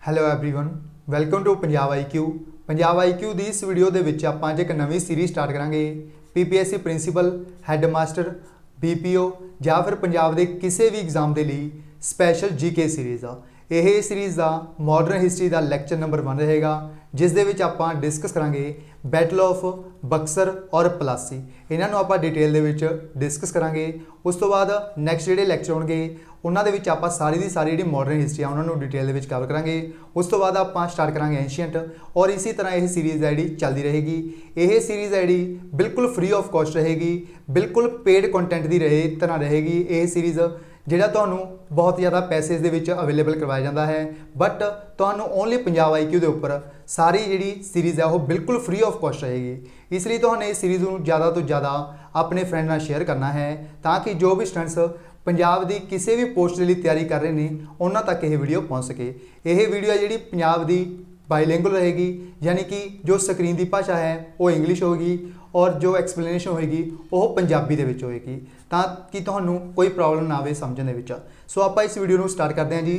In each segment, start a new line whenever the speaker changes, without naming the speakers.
Hello everyone welcome to Punjab IQ। Punjab IQ ਦੀ ਇਸ video ਦੇ ਵਿੱਚ ਆਪਾਂ ਅੱਜ ਇੱਕ ਨਵੀਂ ਸੀਰੀਜ਼ ਸਟਾਰਟ ਕਰਾਂਗੇ। PPSC ਪ੍ਰਿੰਸੀਪਲ, ਹੈਡਮਾਸਟਰ, BPO ਜਾਂ ਫਿਰ ਪੰਜਾਬ ਦੇ ਕਿਸੇ ਵੀ ਐਗਜ਼ਾਮ ਦੇ ਲਈ ਸਪੈਸ਼ਲ GK ਸੀਰੀਜ਼ ਆ। ਇਹ ਸੀਰੀਜ਼ ਦਾ ਮਾਡਰਨ ਹਿਸਟਰੀ ਦਾ ਲੈਕਚਰ ਨੰਬਰ 1 ਰਹੇਗਾ, ਜਿਸ ਦੇ ਵਿੱਚ ਆਪਾਂ ਡਿਸਕਸ ਕਰਾਂਗੇ बैटल ऑफ बक्सर और पलासी। इन्हों आप डिटेल ਦੇ ਵਿੱਚ डिस्कस करांगे। उस तो बाद नैक्सट ਜਿਹੜੇ ਲੈਕਚਰ ਹੋਣਗੇ ਉਹਨਾਂ ਦੇ ਵਿੱਚ ਆਪਾਂ ਸਾਰੀ ਦੀ ਸਾਰੀ ਜਿਹੜੀ ਮਾਡਰਨ ਹਿਸਟਰੀ ਆ ਉਹਨਾਂ ਨੂੰ डिटेल ਦੇ ਵਿੱਚ ਕਵਰ ਕਰਾਂਗੇ। ਉਸ ਤੋਂ ਬਾਅਦ ਆਪਾਂ ਸਟਾਰਟ ਕਰਾਂਗੇ एंशिएंट और इसी तरह यह सीरीज़ है जी चलती रहेगी। यह सीरीज़ है जी बिल्कुल फ्री ऑफ कॉस्ट रहेगी, बिल्कुल पेड कंटेंट की तरह रहेगी। यह सीरीज़ ਜਿਹੜਾ ਤੁਹਾਨੂੰ बहुत ज़्यादा पैसेज ਦੇ ਵਿੱਚ अवेलेबल करवाया जाता है, बट ਤੁਹਾਨੂੰ ओनली पंजाब IQ ਦੇ ਉੱਪਰ सारी जी सीरीज़ है वो बिल्कुल फ्री ऑफ कॉस्ट रहेगी। इसलिए ਤੁਹਾਨੂੰ इस सीरीज़ ਨੂੰ ज़्यादा तो ज़्यादा अपने फ्रेंड ਨਾਲ शेयर करना है ताकि जो भी स्टूडेंट्स पंजाब की किसी भी पोस्ट के लिए तैयारी कर रहे हैं उन्होंने तक यह वीडियो पहुँच सके। यह वीडियो है जी पंजाब की बाईलिंगुअल रहेगी, यानी कि जो स्क्रीन की भाषा है वो इंग्लिश होगी और जो एक्सप्लेनेशन होएगी वो पंजाबी दे विच होएगी, ताकि तुहानू कोई प्रॉब्लम ना आवे समझने दे विच। सो आप इस वीडियो को स्टार्ट करते हैं जी।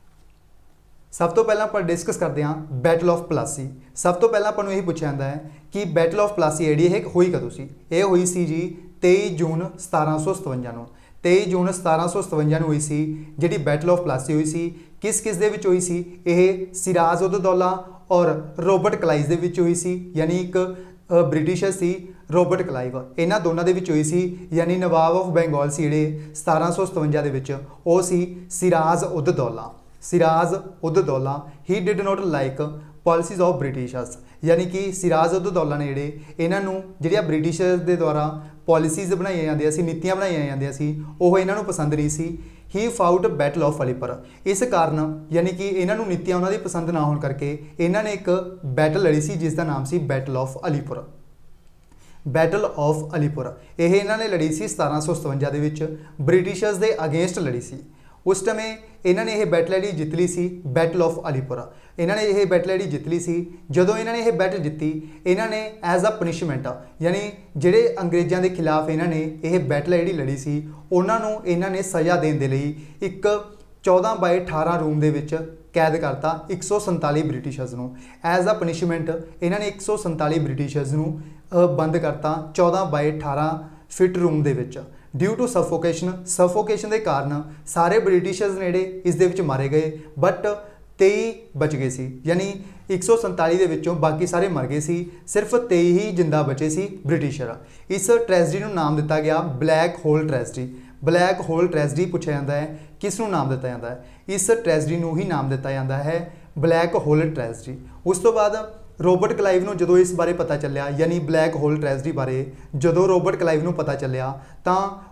सब तो पहला आप डिस्कस करते हैं बैटल ऑफ पलासी। सब तो पहला आपको यही पूछा जाता है कि बैटल ऑफ पलासी जी हुई कदों सी? ये हुई सी जी 23 जून 1757 ਨੂੰ। 23 जून 1757 ਨੂੰ हुई सी जी बैटल ऑफ पलासी हुई सी। किस किस दे विच हुई सी? यह सिराज उद दौला और रॉबर्ट क्लाइव दे विच हुई सी, यानी एक ब्रिटिशर सी रॉबर्ट क्लाइव, इन्हां दोनों दे विच हुई सी। यानी नवाब ऑफ बंगाल सी जिहड़े 1757 दे विच वो सी Siraj ud Daula. Siraj ud Daula he did not like policies of Britishers, यानी कि सिराज उद दौला ने जिहड़े इन्हां जिहड़ियां ब्रिटिशर्स दे द्वारा पॉलिसीज़ बनाई जांदियां सी, नीतियां बनाई जांदियां सी, वो इन्हां नूं पसंद नहीं सी। He fought battle of Alipur. इस कारण यानी कि इन्होंने नीतियां उन्होंने पसंद ना होने करके इन्होंने एक बैटल लड़ी सी जिसका नाम सी battle of Alipur. Battle of Alipur यह इन्होंने लड़ी सी 1757 ਦੇ ਵਿੱਚ ब्रिटिशर्स के अगेंस्ट लड़ी सी। उस टाइम इन्होंने यह बैटल जी जित ली सी बैटल ऑफ अलीपुर। इन्होंने यह बैटल जी जित ली सी। जदों इन्होंने यह बैटल जीती इन्होंने एज अ पनिशमेंट यानी जिहड़े अंग्रेज़ों के खिलाफ इन्होंने यह बैटल जी लड़ी सी उन्होंने इन्होंने सज़ा देने के लिए एक 14/18 रूम के विच कैद करता 147 ब्रिटिशर्स नूं। एज अ पनिशमेंट इन्होंने 147 ब्रिटिशर्स नूं बंद करता 14/18 फिट रूम के विच। ड्यू टू सफोकेशन के कारण सारे ब्रिटिशर्स ने इस दे विच मारे गए, बट 23 बच गए सी, यानी 147 के विचों बाकी सारे मर गए सी, सिर्फ 23 ही जिंदा बचे सी ब्रिटिशर। इस ट्रैजडी को नाम दिता गया black hole tragedy. Black hole tragedy पूछा जाता है किसनों नाम दिता जाता है? इस ट्रैजडी को ही नाम दिता जाता है ब्लैक होल ट्रैजडी। उस तो बाद रॉबर्ट क्लाइव को जो इस बारे पता चलिया, यानी ब्लैक होल ट्रैजडी बारे जो रॉबर्ट क्लाइव को पता चलिया तो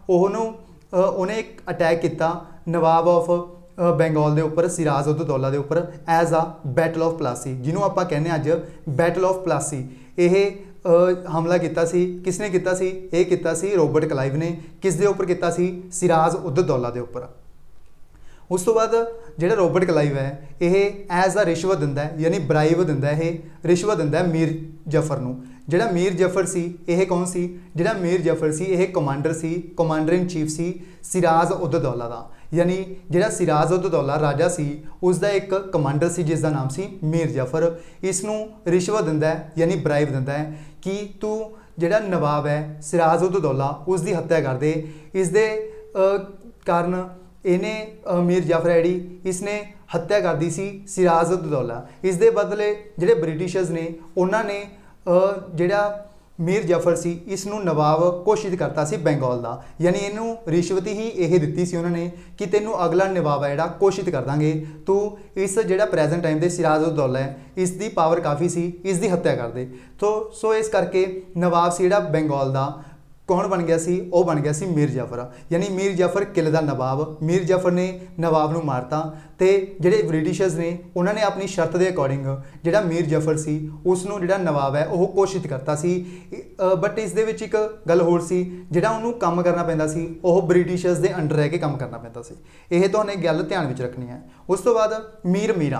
उन्हें एक अटैक किया नवाब ऑफ बंगाल के उपर सिराज उद दौला के उपर as a battle of Plassey, जिन्हों आप कहने अज बैटल ऑफ पलासी। यह हमला किया सी किसने किया सी? ये किया सी रॉबर्ट क्लाइव ने। किस दे उपर किया सी? सिराज उद दौला के उपर। उस तो बाद जो रॉबर्ट क्लाइव है यह एज अ रिश्वत दिंदा है, यानी ब्राइब दिंदा है, रिश्वत दिंदा है मीर जफर नूं। जिहड़ा मीर जफर सी यह कौन सी? जिहड़ा मीर जफर सी यह कमांडर सी, कमांडर इन चीफ सी सिराज उद दौला का। यानी जिहड़ा सिराज उद दौला राजा सी उसका एक कमांडर सी जिसका नाम सी मीर जफर। इसनूं रिश्वत दिंदा है, यानी ब्राइब दिंदा है कि तू जिहड़ा नवाब है सिराज उद दौला उसकी हत्या कर दे। इस दे कारण इन्हें मीर जाफर है जी इसने हत्या कर दी सी सिराज उद दौला। इस दे बदले जिहड़े ब्रिटिशर्स ने उन्होंने जिहड़ा मीर जाफर सी इसनूं नवाब घोषित करता सी बंगाल का। यानी इनू रिश्वत ही यह दी सी उन्होंने कि तेनू अगला नवाब है जिहड़ा घोषित कर देंगे, तू इस जिहड़ा प्रेजेंट टाइम दे सिराज उद दौला है इसकी पावर काफ़ी सी, इसकी हत्या कर दे। तो सो इस करके नवाब सी जिहड़ा बंगाल का कौन बन गया सी? वो बन गया सी मीर जाफर। यानी मीर जाफर किले का नवाब। मीर जाफर ने नवाब नूं मारता तो जिहड़े ब्रिटिशर्स ने उन्होंने अपनी शर्त के अकॉर्डिंग जिहड़ा मीर जाफर सी उसनूं जिहड़ा नवाब है वह घोषित करता सी। बट इस दे विच एक गल होर सी, जिहड़ा उन्होंने काम करना पैंदा सी वह ब्रिटिशर्स के अंडर रह के काम करना पैंदा सी। यह तुहानूं गल ध्यान विच रखनी है। उस तो बाद मीर मीरा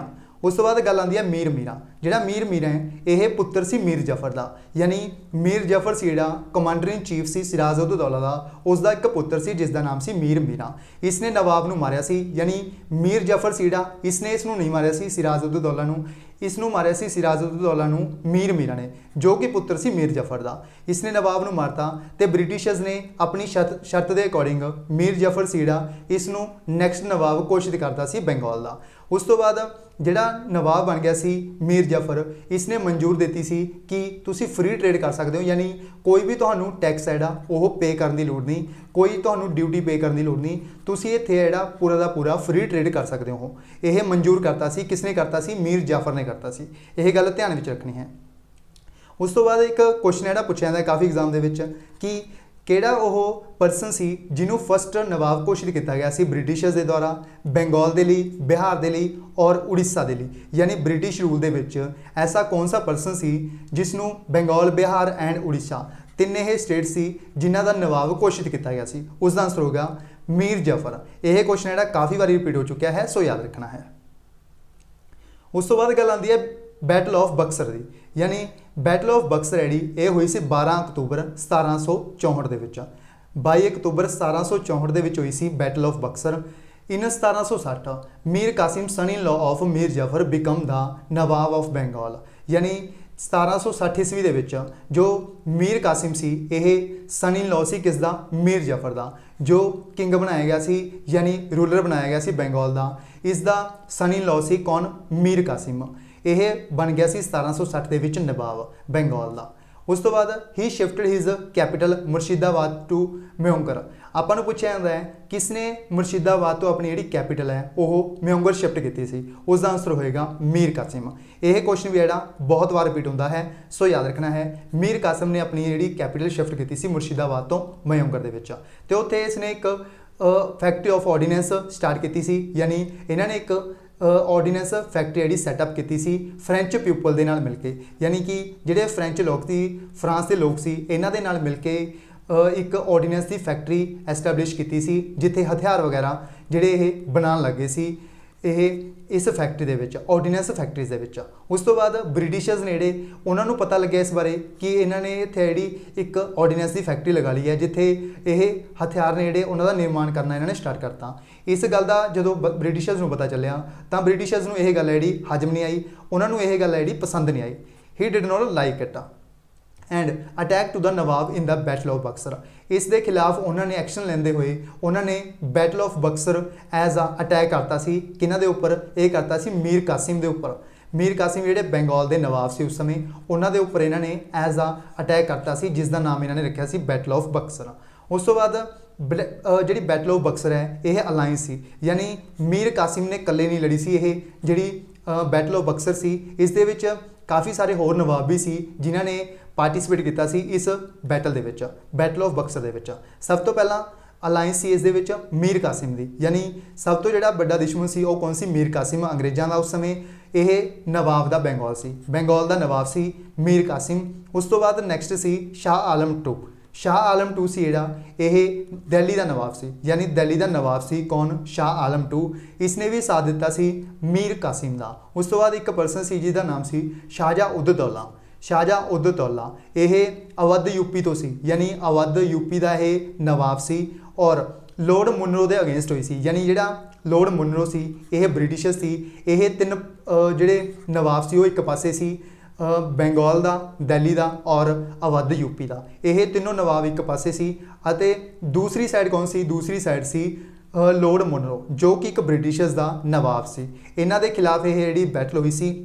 उस तो बाद गल आती है मीर मीरा। जिहड़ा मीर मीरा है यह पुत्र सी मीर जफर का, यानी मीर जफर सी जिहड़ा कमांडर इन चीफ सी सिराज उद दौला का, उसका एक पुत्र सी जिसका नाम सी मीर मीरा। इसने नवाब नूं मारिया सी, यानी मीर जफर सी जिहड़ा इसने इसनूं नहीं मारिया सी सिराज उद दौला नूं, इसनूं मारिया सी सिराज उद दौला नूं मीर मीरा ने, जो कि पुत्र सी मीर जफर का। इसने नवाब नूं मारता तो ब्रिटिशर्स ने अपनी शर्त के अकॉर्डिंग मीर जफर सी जिहड़ा इसनूं नैक्सट नवाब घोषित करता सी बंगाल का। उस तो बाद जिहड़ा नवाब बन गया सी मीर जफर, इसने मंजूर दी सी कि तुसी फ्री ट्रेड कर सकते हो, यानी कोई भी तुहानू टैक्स है वो पे करने की लोड़ नहीं, कोई तुहानू ड्यूटी पे करने की लोड़ नहीं, तुसी इत्थे है पूरा का पूरा फ्री ट्रेड कर सकते हो। यह मंजूर करता सी, किसने करता सी? मीर जाफर ने करता सी। यह गल ध्यान में रखनी है। उस तो बाद एक क्वेश्चन है पूछा जाता है काफ़ी एग्जाम के कि किहड़ा वो परसन सी जिन्हों फस्ट नवाब घोषित किया गया सी ब्रिटिशर्स के द्वारा बंगाल के लिए, बिहार के लिए और उड़ीसा के लिए, यानी ब्रिटिश रूल के विच ऐसा कौन सा परसन सी जिसनों बंगाल, बिहार एंड उड़ीसा तिन्ने ही स्टेट सी जिन्हों का नवाब घोषित किया गया सी? उसका आंसर होगा मीर जफर। यह क्वेश्चन है काफ़ी बार रिपीट हो चुका है, सो याद रखना है। उस तो बाद गल आती है बैटल ऑफ बक्सर की, यानी बैटल ऑफ बक्सर है ये हुई सी 12 अक्तूबर 1764 के विच। 22 अक्तूबर 1764 हुई सी battle of Buxar. In 1760 Mir Qasim son in law of Mir Jafar became the nawab of Bengal, यानी 1760 ईस्वी के विच जो मीर कासिम सी यह सन इन लॉ सी किसदा? मीर जफर का, जो किंग बनाया गया सी, यानी रूलर बनाया गया सी बंगाल का। इसका सन इन लॉ सी कौन? मीर कासिम। यह बन गया सी 1760 के विच नवाब बंगाल का। उस तो बाद ही shifted his capital Murshidabad to Monghyr. आपां नूं पूछा जाता है किसने मुर्शिदाबाद तो अपनी जी कैपिटल है वह म्योंगर शिफ्ट की सी? उसका आंसर होएगा मीर कासिम। यह क्वेश्चन भी है बहुत बार रिपीट होता है, सो याद रखना है। मीर कासिम ने अपनी जी कैपिटल शिफ्ट की सी मुर्शिदाबाद तो म्योंगर के, तो उत्थे इसने एक फैक्ट्री ऑफ ऑर्डीनेंस स्टार्ट की सी, यानी इन्होंने एक ऑर्डीनेंस फैक्ट्री जी सैटअप की सी फ्रेंच पीपल के नाल मिल के, यानी कि जोड़े फ्रेंच लोग सी, फ्रांस के लोग सी, इन्हां दे नाल मिल के एक ऑर्डीनेंस की फैक्ट्री एस्टैबलिश की सी, जिथे हथियार वगैरह जिहड़े ये बनाने लगे सी इस फैक्ट्री दे विच, ऑर्डीनेंस फैक्ट्रीज दे विच। उस तो बाद ब्रिटिशर्स ने जिहड़े उन्होंने पता लगे इस बारे कि इन्होंने इत्थे जिहड़ी एक ऑर्डीनेंस की फैक्ट्री लगा ली है जिथे ये हथियार ने जिहड़े उन्हों का निर्माण करना इन्होंने स्टार्ट करता। इस गल का जो ब्रिटिशर्स नूं पता चलिया तो ब्रिटिशर्स नूं यह गल है जिहड़ी हजम नहीं आई, उन्होंने यह गल है जिहड़ी पसंद नहीं आई। He did not like it and attack to the nawab in the battle of Buxar. इस दे खिलाफ उन्होंने एक्शन लेंदे हुए उन्होंने battle of Buxar as a attack करता सी, किन्हां दे उपर? यह करता सी मीर कासिम दे उपर। मीर कासिम जिहड़े बंगाल के नवाब से उस समय उन्हों के उपर इन्होंने एज अ अटैक करता सी, जिसका नाम इन्होंने रखा सी बैटल ऑफ बक्सर। उस तो बाद जी बैटल ऑफ बक्सर है यह अलायंस सी, यानी मीर कासिम ने कल्ले नहीं लड़ी सी। यह जी बैटल ऑफ बक्सर सी इस दे विच काफ़ी सारे होर नवाब भी सी जिन्हों ने पार्टिसिपेट किया सी इस बैटल दे विच, बैटल ऑफ बक्सर दे विच। सब तो पहला अलायंस सी इस दे विच मीर कासिम दी, यानी सब तो जिहड़ा बड़ा दुश्मन सी वो कौन सी? मीर कासिम अंग्रेज़ों का। उस समय यह नवाब का बंगाल सी, बंगाल का नवाब सी मीर कासिम। उस तो बाद नैक्सट सी शाह आलम टू। शाह आलम टू सी जिहड़ा यह दिल्ली का नवाब सी, यानी दिल्ली का नवाब सी कौन? शाह आलम टू। इसने भी साथ दिता सी मीर कासिम का। उस तो बाद एक परसन सी जिसका नाम सी शाहजहाँ उद दौला। शाहजहाँ उद दौला यह अवध यूपी तो सी, यानी अवध यूपी का यह नवाब सी और लॉर्ड मुनरो के अगेंस्ट हुई सी, यानी जिहड़ा लॉर्ड मुनरो सी यह ब्रिटिशर्स सी। यह तीन जिहड़े नवाब सी वो एक पासे सी बंगाल का, दिल्ली का और अवध यूपी का। यह तीनों नवाब एक पासे सी अते दूसरी साइड कौन सी? दूसरी साइड सी लॉर्ड मुनरो जो कि एक ब्रिटिशर्स का नवाब सी। इन्हां दे खिलाफ यह जिहड़ी बैटल हुई सी।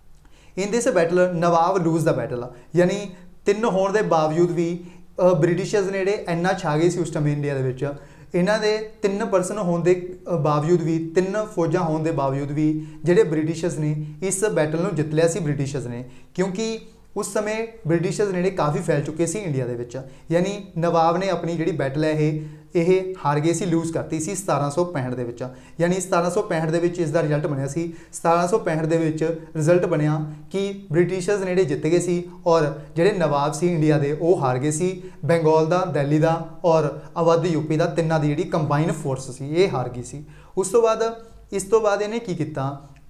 In this battle nawab lose the battle, यानी तीन होने के बावजूद भी ब्रिटिशर्स ने जिहड़े इन्ना छा गए सी उस टाइम इंडिया दे विच। इन्हां दे तीन परसन होने के बावजूद भी, तीन फौजा होने के बावजूद भी जिहड़े ब्रिटिशर्स ने इस बैटल नूं जित लिया सी ब्रिटिशर्स ने, क्योंकि उस समय ब्रिटिशर्स ने काफ़ी फैल चुके सी इंडिया दे विच। यानी नवाब ने अपनी जिहड़ी बैटल है यह हार गए सी, लूज करती सी 1765 दे विच। यानी 1765 दे विच इसका रिजल्ट बनया सी। 1765 दे विच रिजल्ट बनया कि ब्रिटिशर्स ने जित गए सी और जिहड़े नवाब सी इंडिया दे वो हार गए सी। बंगाल का, दिल्ली का और अवध यूपी का तिन्नां दी जिहड़ी कंबाइन फोर्स सी ये हार गई सी। उस तो बाद इस तो बाद इन्हें की किया?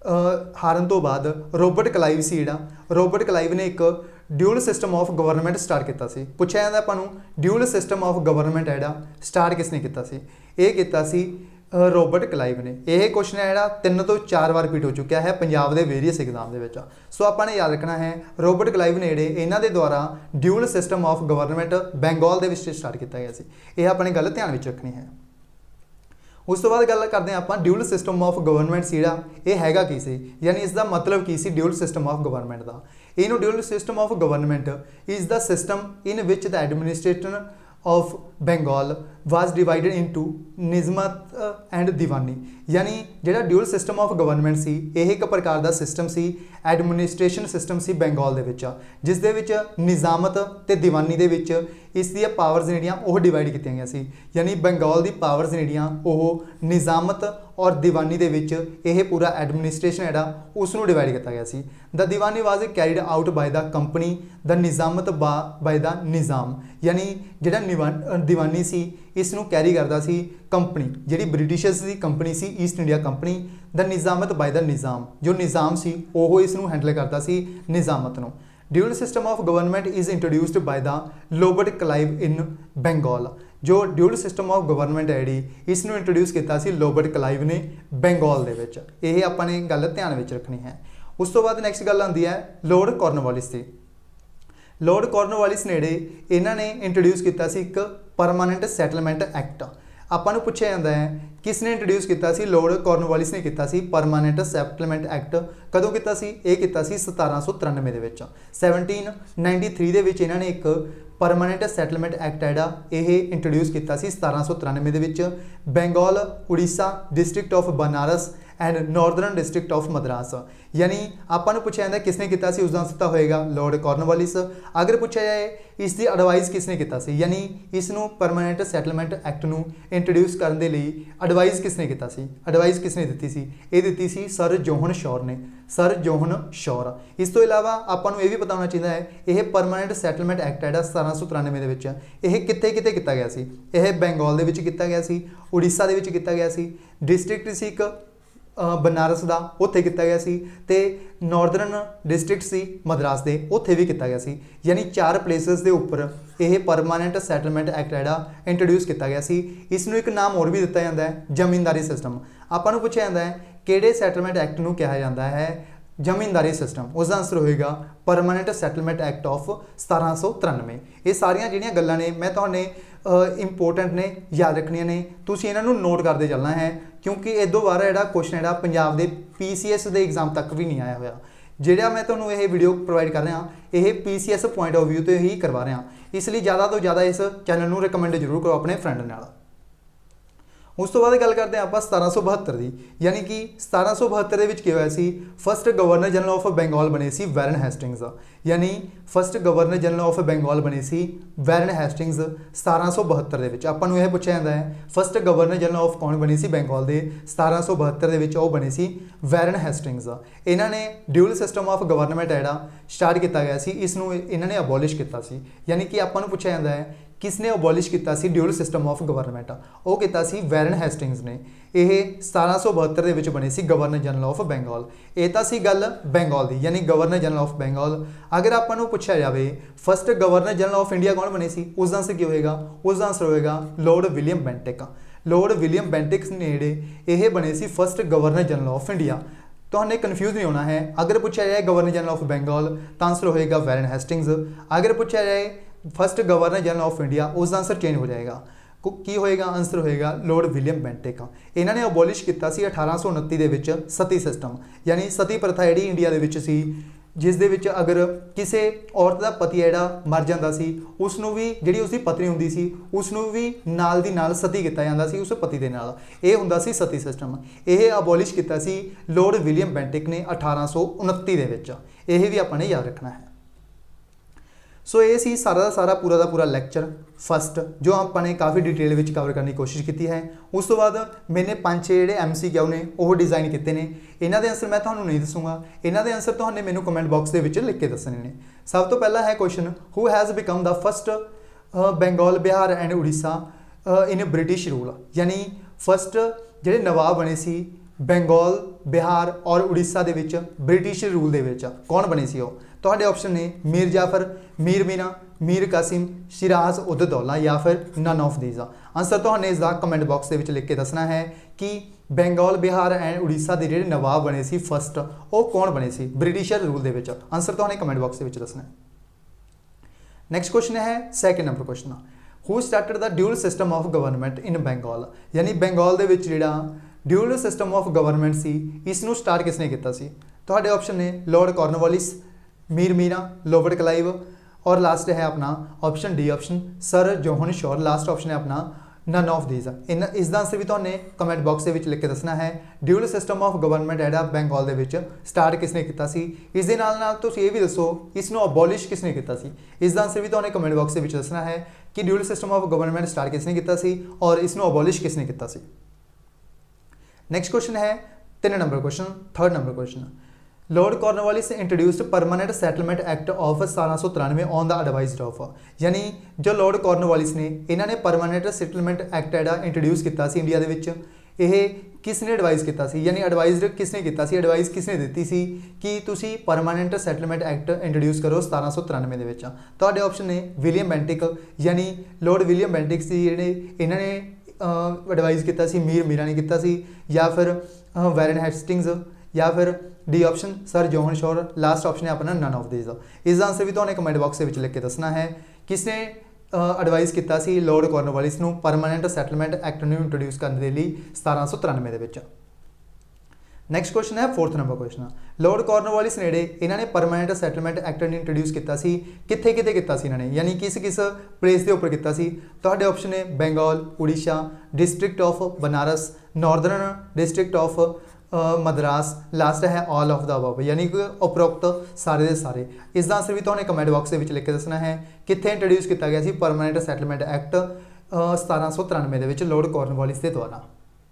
हारन तो बाद रॉबर्ट क्लाइव सी जिहड़ा रॉबर्ट क्लाइव ने एक dual system of government start किया सी। पूछा जाता आपां नूं ड्यूल सिस्टम ऑफ गवर्नमेंट है जिहड़ा स्टार्ट किसने किया सी? ये किया सी रॉबर्ट क्लाइव ने। यह क्वेश्चन है जिहड़ा 3 तो 4 बार रिपीट हो चुका है पंजाब के वेरीअस एग्जाम के। सो आपने याद रखना है रॉबर्ट क्लाइव ने जिहड़े इन्हां दे द्वारा dual system of government Bengal के स्टार्ट किया गया सी। यह अपनी गल ध्यान में रखनी है। उस तो बाद गल करते हैं आप ड्यूल सिस्टम ऑफ गवर्नमेंट सीड़ा ये हैगा की सी, यानी इसका मतलब की सी ड्यूल सिस्टम ऑफ गवर्नमेंट का। इनू dual system of government is the system in which the administration of Bengal was divided into Nizamat and Diwani. यानी जिहड़ा ड्यूल सिस्टम ऑफ गवर्नमेंट सी यह एक प्रकार का सिस्टम सी एडमिनिस्ट्रेशन सिस्टम सी बंगाल दे विच, जिस दे विच निज़ामत ते दीवानी दे विच इस दी पावर्स जिहड़ियां ओह डिवाइड कीतियां गईयां सी। यानी बंगाल दी पावर्स जिहड़ियां ओह निज़ामत और दीवानी दे विच यह पूरा एडमिनिस्ट्रेशन जिहड़ा उसनूं डिवाइड किया गया सी। The Diwani was carried out by the company, the Nizamat by the Nizam. यानी जिहड़ा दीवानी सी इसनूं कैरी करदा सी कंपनी, जिहड़ी ब्रिटिशर्स की कंपनी सी East India Company. The Nizamat by the Nizam, जो निज़ाम सी ओह इसनूं हैंडल करता सी निज़ामत नूं। Dual system of government is introduced by the Robert Clive in Bengal. जो ड्यूल सिस्टम ऑफ गवर्नमेंट है जी इसनूं इंट्रोड्यूस किया सी रॉबर्ट क्लाइव ने बंगाल दे विच। यह अपने गल ध्यान में रखनी है। उस तो बाद नैक्सट गल आती है लॉर्ड कॉर्नवालिस की। लॉर्ड कॉर्नवालिस ने इन्हों ने इंट्रोड्यूस किया एक परमानेंट सैटलमेंट एक्ट। आपां नूं पूछा जाता है किसने इंट्रोड्यूस किया सी? लॉर्ड कॉर्नवालिस ने किया सी परमानेंट सैटलमेंट एक्ट। कदों किया सी? यह किया सी 1793 दे विच। 1793 दे विच इन्होंने एक परमानेंट सैटलमेंट एक्ट है ये इंट्रोड्यूस किया 1793 दे विच Bengal, Orissa, district of Banaras and northern district of Madras. यानी आपां नूं पूछा जाता किसने किया सी, उसका आंसर होएगा लॉर्ड कॉर्नवालिस। अगर पूछा जाए इसकी एडवाइस किसने किया सी, यानी इसनूं परमानेंट सैटलमेंट एक्ट नूं इंट्रोड्यूस करने के लिए एडवाइस किसने किया सी? एडवाइस किसने दी सी? ये दी सी सर जॉन शॉर ने, सर जॉन शॉर। इस तो इलावा आपां नूं ये भी पता होना चाहिए है यह परमानेंट सैटलमेंट एक्ट है 1793 दे विच यह कित्थे कित्थे किया गया सी? यह बंगाल दे विच किया गया सी, उड़ीसा दे विच किया गया सी, डिस्ट्रिक्ट सी एक बनारस का उत्थे किया गया सी, ते नॉर्दर्न डिस्ट्रिक्ट सी मद्रास के उत्थे भी किया गया सी। यानी 4 प्लेसिस के उपर यह परमानेंट सैटलमेंट एक्ट है इंट्रोड्यूस किया गया सी। इसनूं एक नाम होर भी दिता जाता है जमींदारी सिस्टम। आपां नूं पूछा जाता है किहड़े सैटलमेंट एक्ट नूं कहा जाता है जमींदारी सिस्टम? उसका आंसर होएगा परमानेंट सैटलमेंट एक्ट ऑफ 1793। ये सारियां जिहड़ियां गल्लां ने मैं तुहानूं इंपोर्टेंट ने याद रखनियां ने, तुसीं इन्हां नूं नोट करते चलना है क्योंकि इदों बार जिहड़ा क्वेश्चन है पंजाब के PCS के एग्जाम तक भी नहीं आया होया। जिहड़ा मैं तुहानूं ये वीडियो प्रोवाइड कर रहा यह PCS पॉइंट ऑफ व्यू तो ही करवा रहा, इसलिए ज़्यादा तो ज़्यादा इस चैनल नूं रिकमेंड जरूर करो अपने फ्रेंड नाल। उस तो बाद गल करते हैं आप 1772 की। यानी कि 1772 के होया सी first governor general of Bengal बने सी वैरन हेस्टिंग्स। यानी first governor general of Bengal बने सी वैरन हेस्टिंग्स 1772 के। आपां नूं यह पूछा जाता है फस्ट गवर्नर जनरल ऑफ कौन बने सी बंगाल के? 1772 के बने सी वैरन हेस्टिंग्स। इन्होंने ड्यूल सिस्टम ऑफ गवर्नमेंट है स्टार्ट किया गया सी, इसनूं इन्होंने अबॉलिश किया सी। यानी कि आपां नूं पूछा जाता है किसने अबॉलिश किया सी ड्यूल सिस्टम ऑफ गवर्नमेंट? वो किया सी वैरन हेस्टिंग्स ने। यह 1772 के बने सी गवर्नर जनरल ऑफ बंगाल। ये तो सी गल बंगाल की, यानी गवर्नर जनरल ऑफ बंगाल। अगर आपां नूं पूछा जाए first governor general of India कौन बने सी, उसका आंसर की होएगा? उसका आंसर होएगा Lord William Bentinck. Lord William Bentinck ने ये बने सी first governor general of India. तो हमने कन्फ्यूज नहीं होना है। अगर पूछा जाए गवर्नर जनरल ऑफ बंगाल तो आंसर होएगा वैरन हेस्टिंग्स। अगर पूछा जाए first governor general of India उसका आंसर चेंज हो जाएगा, की होएगा? आंसर होएगा लॉर्ड विलियम बेंटिक। इन्होंने अबॉलिश किया 1829 के विच सती सिस्टम, यानी सती प्रथा जी इंडिया के विच सी, जिस दे विच अगर किसी औरत का पति है मर जाता सी उसनूं भी जिहड़ी उसकी पत्नी हुंदी सी उसनूं भी नाल दी नाल सती किया जाता सी उस पति दे नाल। यह हुंदा सी सती सिस्टम। यह अबॉलिश किया सी लॉर्ड विलियम बेंटिक ने 1829 के विच। यह भी आपने याद रखना है। सो ये सी सारा सारा पूरा का पूरा लैक्चर फस्ट जो आपने काफ़ी डिटेल में कवर करने की कोशिश की है। उस तो बाद मैंने 5-6 जोड़े MCQ ने वो डिज़ाइन किए हैं। इन्हों के आंसर मैं तुम्हें नहीं दसूँगा, इन्हों के आंसर तुमने मैंने कमेंट बॉक्स के लिख के दसने ने। सब तो पहला है question who has become the first Bengal, Bihar and Orissa in British rule. यानी फस्ट जोड़े नवाब बने सी बंगाल बिहार और उड़ीसा दे विच ब्रिटिश रूल दे विच कौन बने सी वो? तुहाडे ऑप्शन ने मीर जाफर, मीर मीना, मीर कासिम, सिराज उद दौला या फिर नन ऑफ दीज। आंसर तुहाने इसका कमेंट बॉक्स के विच लिख के दसना है कि बंगाल बिहार एंड उड़ीसा के जिहड़े नवाब बने सी फस्ट वो कौन बने सी ब्रिटिशर रूल दे विच। आंसर तुहाने कमेंट बॉक्स के विच दसना है। नैक्सट क्वेश्चन है second number question, who started the dual system of government in Bengal, यानी बंगाल दे विच जिहड़ा ड्यूल सिस्टम ऑफ गवर्नमेंट सी इसनू स्टार्ट किसने किया सी? तुहाडे ऑप्शन ने lord Cornwallis, Mir Mina, Robert Clive और लास्ट है अपना option D option sir John Shore. Last option है अपना नन ऑफ दीज। इसका आंसर भी तुमने कमेंट बॉक्स के लिख के दसना है। ड्यूल सिस्टम ऑफ गवर्नमेंट है बंगाल के विच स्टार्ट किसने किया सी? इस दे नाल तुसीं ये भी दसो इसनू अबॉलिश किसने किया सी? इसका आंसर भी तुमने कमेंट बॉक्स के दसना है कि dual system of government start किसने किया सी और इसनू अबॉलिश किसने किया सी। नैक्सट क्वेश्चन है 3 number question, 3rd number question, lord Cornwallis introduced permanent settlement act of 1793 on the advice of, यानी जो लॉर्ड कॉर्नवालिस ने इन्होंने परमानेंट सैटलमेंट एक्ट है इंट्रोड्यूस किया इंडिया के विच, यह किसने एडवाइस किया, यानी एडवाइज किसने किया, एडवाइस किसने दी सी कि तुसी परमानेंट सैटलमेंट एक्ट इंट्रोड्यूस करो 1793 के विच? तुहाडे ऑप्शन ने विलियम बेंटिक, यानी लॉर्ड विलियम बेंटिक सी जिहड़े इन्होंने एडवाइस किया सी, मीर मीरा ने किया सी या फिर वैरन हेस्टिंग्स या फिर D option sir John Shore. Last option है अपना नन ऑफ दीज। इसका आंसर भी तुमने कमेंट बॉक्स के लिख के दसना है किसने एडवाइस किया सी लॉर्ड कॉर्नवालिस नूं परमानेंट सैटलमेंट एक्ट नूं इंट्रोड्यूस करने के लिए 1793 के विच। नैक्सट क्वेश्चन है 4th number question, lord Cornwallis नेड़े इन्होंने परमानेंट सैटलमेंट एक्ट इंट्रोड्यूस किया सी कित्थे कित्थे किया सी इन्होंने, यानी किस किस प्लेस के उपर किया सी? तुहाडे ऑप्शन ने Bengal, Orissa, district of Banaras, northern district of Madras, last है ऑल ऑफ द अबव, यानी कि उपरोक्त सारे दे सारे। इसका आंसर भी तुमने कमेंट बॉक्स के लिख के दसना है कित्थे इंट्रोड्यूस किया गया सी परमानेंट सैटलमेंट एक्ट 1793 के लॉर्ड कॉर्नवालिस के द्वारा।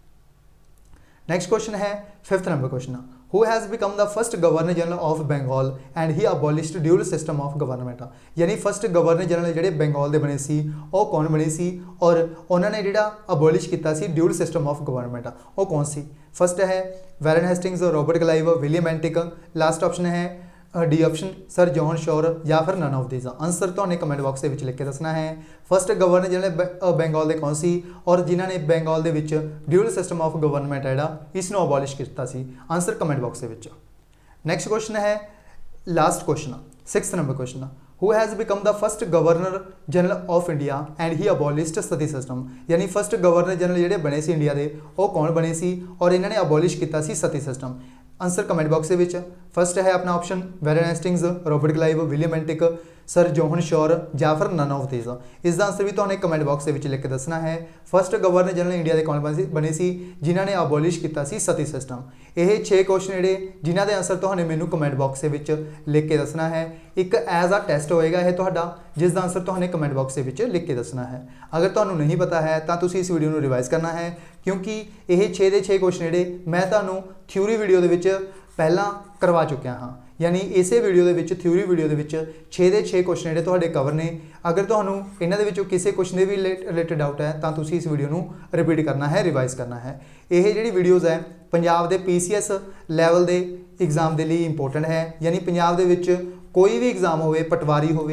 नैक्सट क्वेश्चन है 5th number question, who has become the first governor general of Bengal and he abolished dual system of government, यानी फर्स्ट गवर्नर जनरल जोड़े बंगाल के बने सी वो कौन बने सी और उन्होंने जोड़ा अबॉलिश किया सी ड्यूल सिस्टम ऑफ गवर्नमेंट वो कौन सी? फर्स्ट है Warren Hastings, Robert Clive, William Bentinck, last option है D option sir John Shore या फिर नन ऑफ दीज। आंसर तो कमेंट बॉक्स के लिख के दसना है। फर्स्ट गवर्नर जनरल बंगाल के कौन सी और जिन्होंने बंगाल के ड्यूल सिस्टम ऑफ गवर्नमेंट है इसनों अबॉलिश किया सी? आंसर कमेंट बॉक्स के। नैक्सट क्वेश्चन है last question 6th number question, who has become the first governor general of India and he abolished sati system, यानी फर्स्ट गवर्नर जनरल जोड़े बने सी India के वो कौन बने सी और इन्होंने अबॉलिश किया सी sati system? Answer comment box के। फर्स्ट है अपना option Warren Hastings, Robert Clive, William Bentinck, sir John Shore या फिर नन ऑफ दीज। इसका आंसर भी तुमने कमेंट बॉक्स के लिख के दसना है। फर्स्ट गवर्नर जनरल इंडिया के कौन बने सी जिन्होंने अबॉलिश किया सी सती सिस्टम? ये 6 क्वेश्चन जोड़े जिन्हों के आंसर तुमने मैनू कमेंट बॉक्स के लिख के दसना है। एक एज आ टेस्ट होएगा यह तुहाडा जिसका आंसर तुमने कमेंट बॉक्स के लिख के दसना है। अगर तुहानू नहीं पता है तो तुसीं इस वीडियो को रिवाइज करना है क्योंकि ये 6 के 6 क्वेश्चन जोड़े मैं तुहानू थ्योरी वीडियो के पहला करवा चुकिया हाँ, यानी इसे वीडियो के थ्योरी वीडियो के 6 के 6 क्वेश्चन जोड़े तुहाडे कवर ने। अगर तुहानू इन्हां दे विचों किसी क्वेश्चन के भी रिलेटेड डाउट है तो तुसीं इस वीडियो को रिपीट करना है, रिवाइज करना है। ये जी वीडियोज़ है पंजाब के PCS लैवल के एग्जाम के लिए इंपोर्टेंट है, यानी पंजाब दे विच कोई भी एग्जाम हो, पटवारी हो,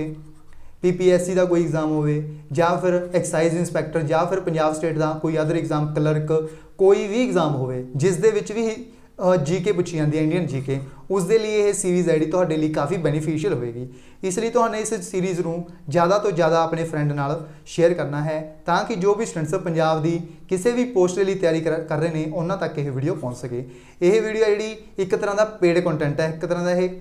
PPSC का कोई एग्जाम हो या फिर एक्साइज इंस्पैक्टर या फिर पंजाब स्टेट का कोई अदर एग्जाम क्लर्क कोई भी एग्जाम हो जिस दे विच भी GK पूछी जाती है इंडियन GK, उसके लिए यह सीरीज़ है जी लिए काफ़ी बेनीफिशियल होएगी। इसलिए तुहाने इस सीरीज़ को ज़्यादा तो ज़्यादा अपने फ्रेंड नाल शेयर करना है ताकि जो भी स्टूडेंट्स पंजाब की किसी भी पोस्ट के लिए तैयारी कर रहे हैं उन्होंने तक यह वीडियो पहुँच सके। यह वीडियो जी एक तरह का पेड कंटेंट है, एक तरह का यह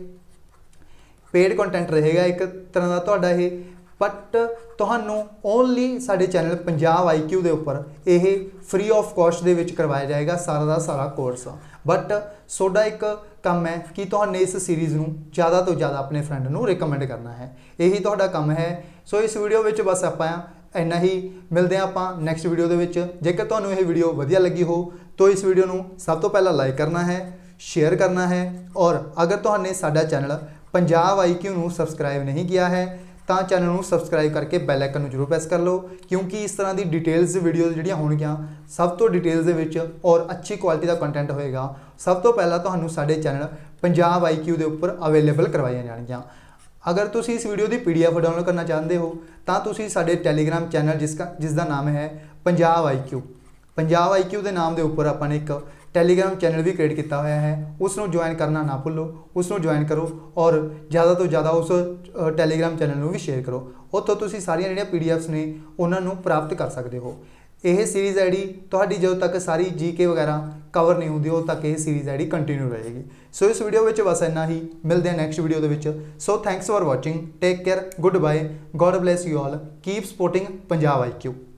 पेड कंटेंट रहेगा एक तरह का तुहाडा ये, बट तुहानू ओनली साडे चैनल पंजाब IQ के उपर यह फ्री ऑफ कॉस्ट के करवाया जाएगा सारा का सारा कोर्स। बट सोडा एक काम है कि तुहाने इस सीरीज़ को ज़्यादा तो ज़्यादा अपने फ्रेंड को रिकमेंड करना है, यही तुहाडा काम है। सो इस वीडियो में बस आप इन्ना ही, मिलते हैं आप नैक्सट वीडियो के। जेकर तुहानू यह वीडियो वधिया लगी हो तो इस वीडियो को सब तो पहला लाइक करना है, शेयर करना है और अगर तुहाने साडा चैनल पंजाब IQ को सबसक्राइब नहीं किया है ਤਾਂ ਚੈਨਲ ਨੂੰ ਸਬਸਕ੍ਰਾਈਬ ਕਰਕੇ ਬੈਲ ਆਈਕਨ ਨੂੰ ਜ਼ਰੂਰ ਪ੍ਰੈਸ ਕਰ ਲਓ, ਕਿਉਂਕਿ ਇਸ ਤਰ੍ਹਾਂ ਦੀ ਡਿਟੇਲਸ ਵੀਡੀਓਜ਼ ਜਿਹੜੀਆਂ ਹੋਣਗੀਆਂ ਸਭ ਤੋਂ ਡਿਟੇਲਸ ਦੇ ਵਿੱਚ ਔਰ ਅੱਛੀ ਕੁਆਲਿਟੀ ਦਾ ਕੰਟੈਂਟ ਹੋਏਗਾ, ਸਭ ਤੋਂ ਪਹਿਲਾਂ ਤੁਹਾਨੂੰ ਸਾਡੇ ਚੈਨਲ ਪੰਜਾਬ IQ ਦੇ ਉੱਪਰ ਅਵੇਲੇਬਲ ਕਰਵਾਈਆਂ ਜਾਣਗੀਆਂ। अगर तुसी इस वीडियो की PDF डाउनलोड करना चाहते हो तो तुसी साडे टैलीग्राम चैनल जिसका नाम है पंजाब IQ के नाम के उपर अपने एक टैलीग्राम चैनल भी क्रिएट किया हुआ है, उसनों ज्वाइन करना ना भूलो, उसनों ज्वाइन करो और ज़्यादा तो ज़्यादा उस टैलीग्राम चैनल में भी शेयर करो। उत्थों तुसी सारियां जिहड़ियां PDFs ने उन्होंने प्राप्त कर सकते हो। यह सीरीज़ आईडी तुहाडी जो तक सारी GK वगैरह कवर नहीं होंदी उद तक यह सीरीज़ आईडी कंटिन्यू रहेगी। सो इस वीडियो में बस इन्ना ही, मिलते हैं नैक्सट वीडियो के। So thanks for watching, take care, good bye, God bless you all, keep supporting Punjab IQ।